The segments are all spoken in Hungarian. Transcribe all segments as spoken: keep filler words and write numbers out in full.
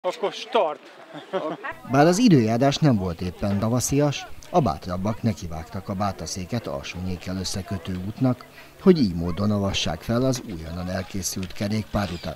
Akkor start! Bár az időjárás nem volt éppen tavaszias, a bátrabbak nekivágtak a Bátaszéket Alsónyékkel összekötő útnak, hogy így módon avassák fel az újonnan elkészült kerékpárutat.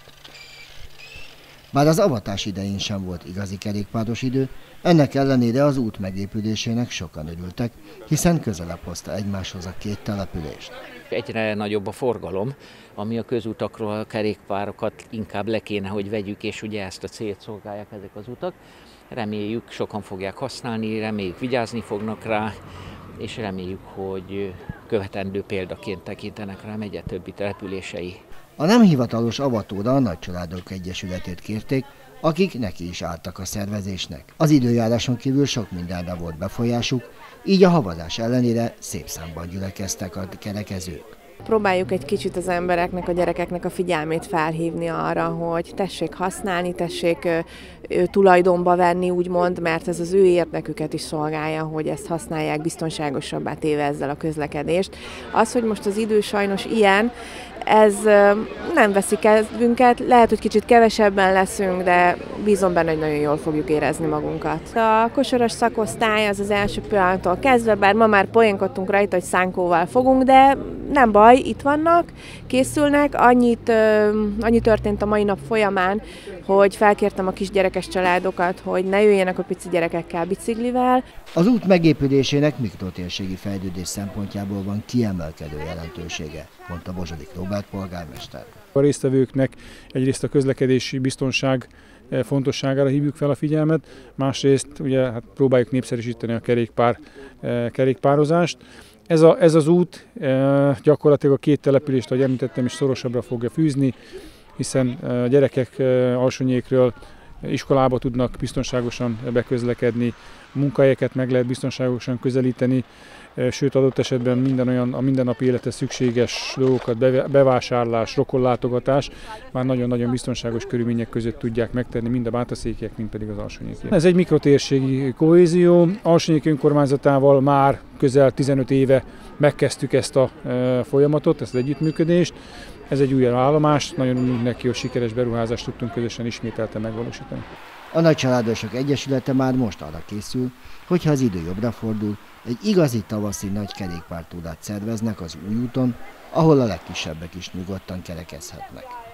Bár az avatás idején sem volt igazi kerékpáros idő, ennek ellenére az út megépülésének sokan örültek, hiszen közelebb hozta egymáshoz a két települést. Egyre nagyobb a forgalom, ami a közútakról a kerékpárokat inkább le kéne, hogy vegyük, és ugye ezt a célt szolgálják ezek az utak. Reméljük, sokan fogják használni, reméljük, vigyázni fognak rá, és reméljük, hogy követendő példaként tekintenek rá megye többi települései. A nem hivatalos avatóra a Nagycsaládok Egyesületét kérték, akik neki is álltak a szervezésnek. Az időjáráson kívül sok mindenre volt befolyásuk, így a havazás ellenére szép számban gyülekeztek a kerekezők. Próbáljuk egy kicsit az embereknek, a gyerekeknek a figyelmét felhívni arra, hogy tessék használni, tessék tulajdonba venni, úgymond, mert ez az ő érdeküket is szolgálja, hogy ezt használják, biztonságosabbá téve ezzel a közlekedést. Az, hogy most az idő sajnos ilyen, ez nem veszi kedvünket, lehet, hogy kicsit kevesebben leszünk, de bízom benne, hogy nagyon jól fogjuk érezni magunkat. A kosaras szakosztály az az első pillanattól kezdve, bár ma már poénkodtunk rajta, hogy szánkóval fogunk, de nem baj, itt vannak, készülnek. Annyit, annyi történt a mai nap folyamán, hogy felkértem a kisgyerekes családokat, hogy ne jöjjenek a pici gyerekekkel biciklivel. Az út megépülésének mikrotérségi fejlődés szempontjából van kiemelkedő jelentősége, mondta Bozsodik Róbert polgármester. A résztvevőknek egyrészt a közlekedési biztonság fontosságára hívjuk fel a figyelmet, másrészt ugye, hát próbáljuk népszerűsíteni a kerékpár, kerékpározást. Ez, a, ez az út gyakorlatilag a két települést, ahogy említettem, is szorosabbra fogja fűzni, hiszen a gyerekek Alsónyékről iskolába tudnak biztonságosan beközlekedni, munkahelyeket meg lehet biztonságosan közelíteni, sőt adott esetben minden olyan a mindennapi élethez szükséges dolgokat, bevásárlás, rokonlátogatás már nagyon-nagyon biztonságos körülmények között tudják megtenni, mind a bátaszékiek, mind pedig az alsónyékiek. Ez egy mikrotérségi kohézió. Alsónyék önkormányzatával már közel tizenöt éve megkezdtük ezt a folyamatot, ezt az együttműködést. Ez egy új állomás, nagyon örülünk neki, hogy sikeres beruházást tudtunk közösen ismételten megvalósítani. A Nagycsaládosok Egyesülete már most arra készül, hogyha az idő jobbra fordul, egy igazi tavaszi nagy kerékpártúrát szerveznek az új úton, ahol a legkisebbek is nyugodtan kerekezhetnek.